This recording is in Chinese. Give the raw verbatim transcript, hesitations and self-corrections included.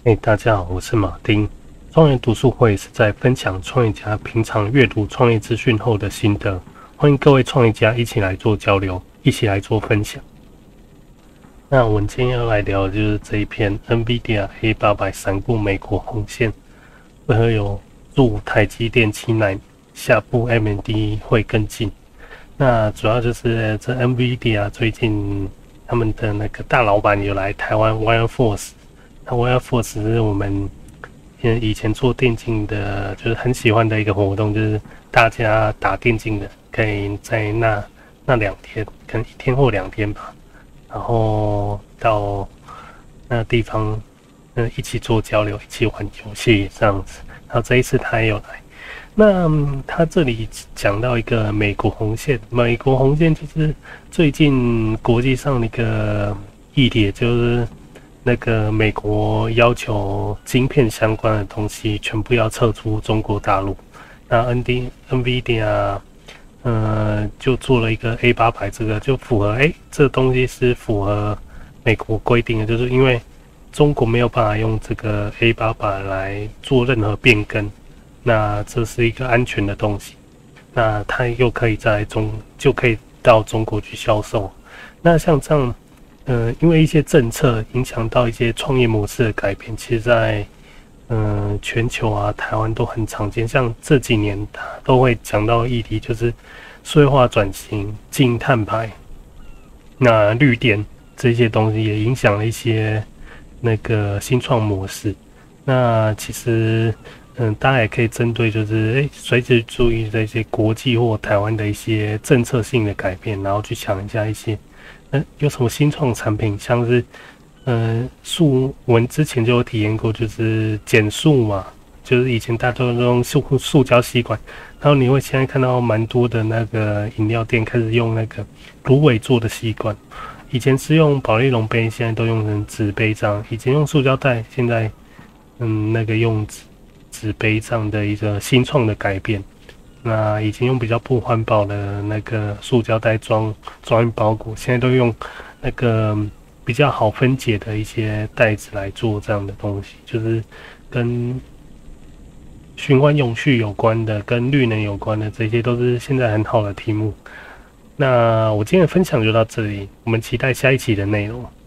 嘿，大家好，我是马丁。创业读书会是在分享创业家平常阅读创业资讯后的心得，欢迎各位创业家一起来做交流，一起来做分享。那我们今天要来聊的就是这一篇 NVIDIA A 八百闪过美国红线，为何有入台积电七纳米，下部 M and D 会跟进。那主要就是这 NVIDIA 最近他们的那个大老板有来台湾 WireForce。那 WireForce 是我们以前做电竞的，就是很喜欢的一个活动，就是大家打电竞的，可以在那那两天，可能一天或两天吧，然后到那地方，嗯，一起做交流，一起玩游戏这样子。然后这一次他也有来。那、嗯、他这里讲到一个美国红线，美国红线就是最近国际上的一个议题，就是那个美国要求晶片相关的东西全部要撤出中国大陆。那 N D NVIDIA 呃就做了一个 A 八百，这个就符合，哎，这个东西是符合美国规定的，就是因为中国没有办法用这个 A 八百来做任何变更。那这是一个安全的东西，那它又可以在中就可以到中国去销售。那像这样，呃，因为一些政策影响到一些创业模式的改变，其实在嗯、呃、全球啊，台湾都很常见。像这几年它都会讲到议题，就是数位化转型、净碳排、那绿电这些东西，也影响了一些那个新创模式。那其实。嗯，大家也可以针对就是诶，随时注意这些国际或台湾的一些政策性的改变，然后去想一下一些，嗯，有什么新创产品，像是，嗯，塑，我们之前就有体验过，就是减塑嘛，就是以前大家都用塑塑胶吸管，然后你会现在看到蛮多的那个饮料店开始用那个芦苇做的吸管，以前是用保丽龙杯，现在都用成纸杯这样，以前用塑胶袋，现在嗯那个用纸。纸杯这样的一个新创的改变，那以前用比较不环保的那个塑胶袋装装包裹，现在都用那个比较好分解的一些袋子来做这样的东西，就是跟循环永续有关的、跟绿能有关的，这些都是现在很好的题目。那我今天的分享就到这里，我们期待下一期的内容。